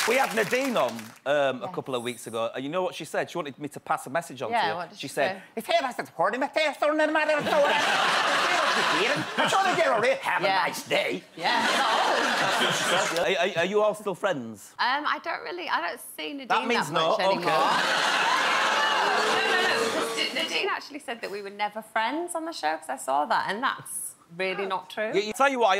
We had Nadine on a couple of weeks ago, and you know what she said? She wanted me to pass a message on to you. What did she said, say? if he hasn't heard him, if there's something in the matter, I'm sure they're all right. Have a nice day. Yeah, Are you all still friends? I don't see Nadine that means that much anymore. Okay. No, Nadine actually said that we were never friends on the show, because I saw that, and that's really not true. You tell you what,